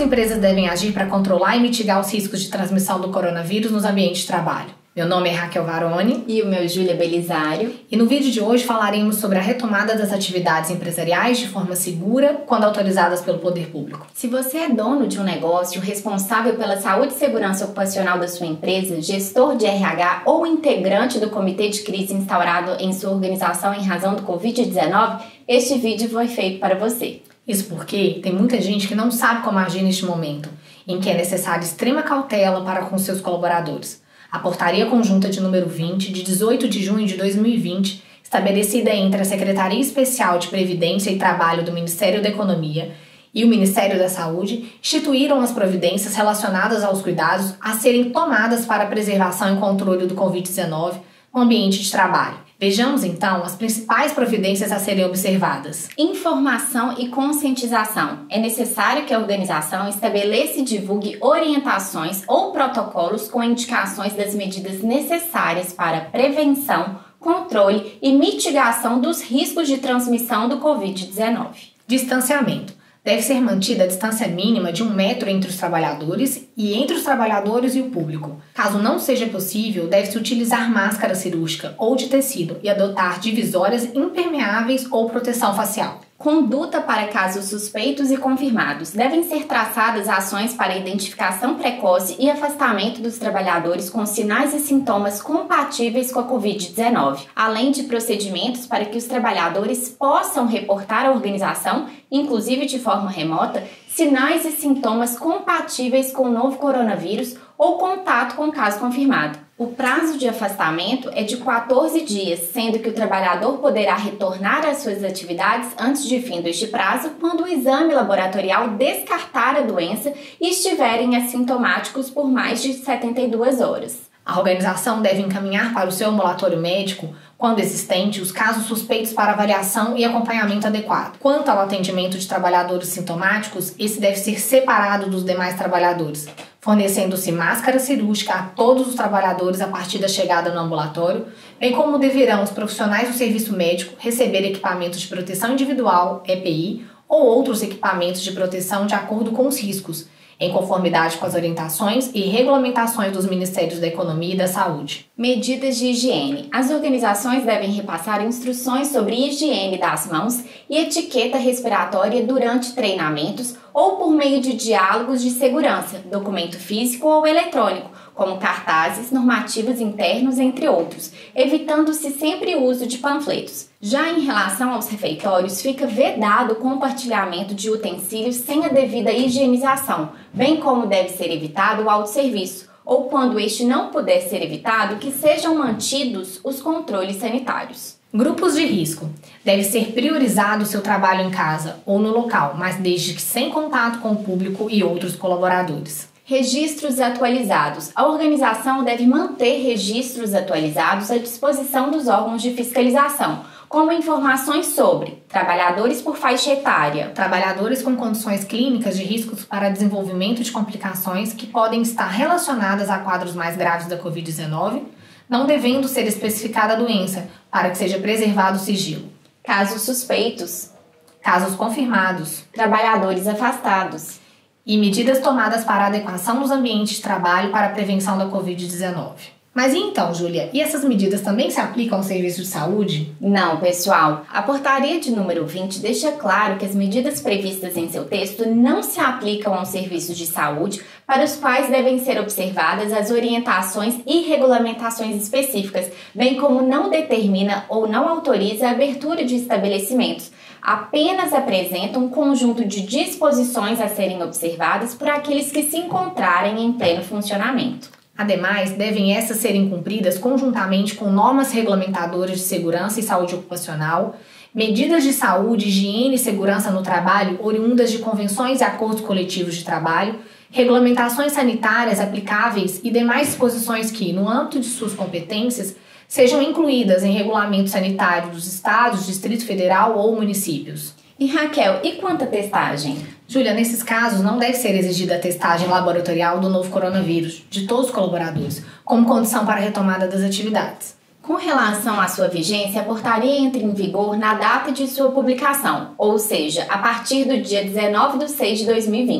empresas devem agir para controlar e mitigar os riscos de transmissão do coronavírus nos ambientes de trabalho? Meu nome é Raquel Varoni. E o meu é Júlia Belisário. E no vídeo de hoje falaremos sobre a retomada das atividades empresariais de forma segura, quando autorizadas pelo poder público. Se você é dono de um negócio, responsável pela saúde e segurança ocupacional da sua empresa, gestor de RH ou integrante do comitê de crise instaurado em sua organização em razão do Covid-19, este vídeo foi feito para você. Isso porque tem muita gente que não sabe como agir neste momento, em que é necessária extrema cautela para com seus colaboradores. A Portaria Conjunta de número 20, de 18 de junho de 2020, estabelecida entre a Secretaria Especial de Previdência e Trabalho do Ministério da Economia e o Ministério da Saúde, instituíram as providências relacionadas aos cuidados a serem tomadas para a preservação e controle do Covid-19 no ambiente de trabalho. Vejamos, então, as principais providências a serem observadas. Informação e conscientização. É necessário que a organização estabeleça e divulgue orientações ou protocolos com indicações das medidas necessárias para prevenção, controle e mitigação dos riscos de transmissão do Covid-19. Distanciamento. Deve ser mantida a distância mínima de 1 metro entre os trabalhadores e entre os trabalhadores e o público. Caso não seja possível, deve-se utilizar máscara cirúrgica ou de tecido e adotar divisórias impermeáveis ou proteção facial. Conduta para casos suspeitos e confirmados. Devem ser traçadas ações para identificação precoce e afastamento dos trabalhadores com sinais e sintomas compatíveis com a Covid-19, além de procedimentos para que os trabalhadores possam reportar à organização, inclusive de forma remota, sinais e sintomas compatíveis com o novo coronavírus ou contato com o caso confirmado. O prazo de afastamento é de 14 dias, sendo que o trabalhador poderá retornar às suas atividades antes de fim deste prazo, quando o exame laboratorial descartar a doença e estiverem assintomáticos por mais de 72 horas. A organização deve encaminhar para o seu ambulatório médico, quando existente, os casos suspeitos para avaliação e acompanhamento adequado. Quanto ao atendimento de trabalhadores sintomáticos, esse deve ser separado dos demais trabalhadores, fornecendo-se máscara cirúrgica a todos os trabalhadores a partir da chegada no ambulatório, bem como deverão os profissionais do serviço médico receber equipamentos de proteção individual, EPI, ou outros equipamentos de proteção de acordo com os riscos, em conformidade com as orientações e regulamentações dos Ministérios da Economia e da Saúde. Medidas de higiene. As organizações devem repassar instruções sobre higiene das mãos e etiqueta respiratória durante treinamentos ou por meio de diálogos de segurança, documento físico ou eletrônico, como cartazes, normativos internos, entre outros, evitando-se sempre o uso de panfletos. Já em relação aos refeitórios, fica vedado o compartilhamento de utensílios sem a devida higienização, bem como deve ser evitado o autosserviço, ou quando este não puder ser evitado, que sejam mantidos os controles sanitários. Grupos de risco. Deve ser priorizado o seu trabalho em casa ou no local, mas desde que sem contato com o público e outros colaboradores. Registros atualizados. A organização deve manter registros atualizados à disposição dos órgãos de fiscalização, como informações sobre trabalhadores por faixa etária, trabalhadores com condições clínicas de riscos para desenvolvimento de complicações que podem estar relacionadas a quadros mais graves da Covid-19, não devendo ser especificada a doença, para que seja preservado o sigilo. Casos suspeitos, casos confirmados, trabalhadores afastados e medidas tomadas para a adequação dos ambientes de trabalho para a prevenção da Covid-19. Mas e então, Júlia, e essas medidas também se aplicam ao serviço de saúde? Não, pessoal. A portaria de número 20 deixa claro que as medidas previstas em seu texto não se aplicam aos serviços de saúde, para os quais devem ser observadas as orientações e regulamentações específicas, bem como não determina ou não autoriza a abertura de estabelecimentos. Apenas apresenta um conjunto de disposições a serem observadas por aqueles que se encontrarem em pleno funcionamento. Ademais, devem essas serem cumpridas conjuntamente com normas regulamentadoras de segurança e saúde ocupacional, medidas de saúde, higiene e segurança no trabalho oriundas de convenções e acordos coletivos de trabalho, regulamentações sanitárias aplicáveis e demais disposições que, no âmbito de suas competências, sejam incluídas em regulamento sanitário dos estados, Distrito Federal ou municípios. E Raquel, e quanto à testagem? Júlia, nesses casos não deve ser exigida a testagem laboratorial do novo coronavírus, de todos os colaboradores, como condição para a retomada das atividades. Com relação à sua vigência, a portaria entra em vigor na data de sua publicação, ou seja, a partir do dia 19/6/2020.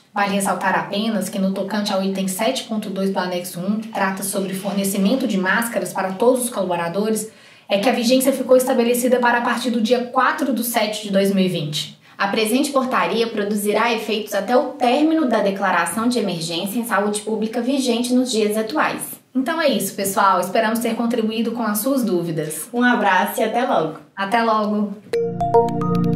Vale ressaltar apenas que no tocante ao item 7.2 do anexo 1, que trata sobre fornecimento de máscaras para todos os colaboradores, é que a vigência ficou estabelecida para a partir do dia 4/7/2020. A presente portaria produzirá efeitos até o término da declaração de emergência em saúde pública vigente nos dias atuais. Então é isso, pessoal. Esperamos ter contribuído com as suas dúvidas. Um abraço e até logo! Até logo!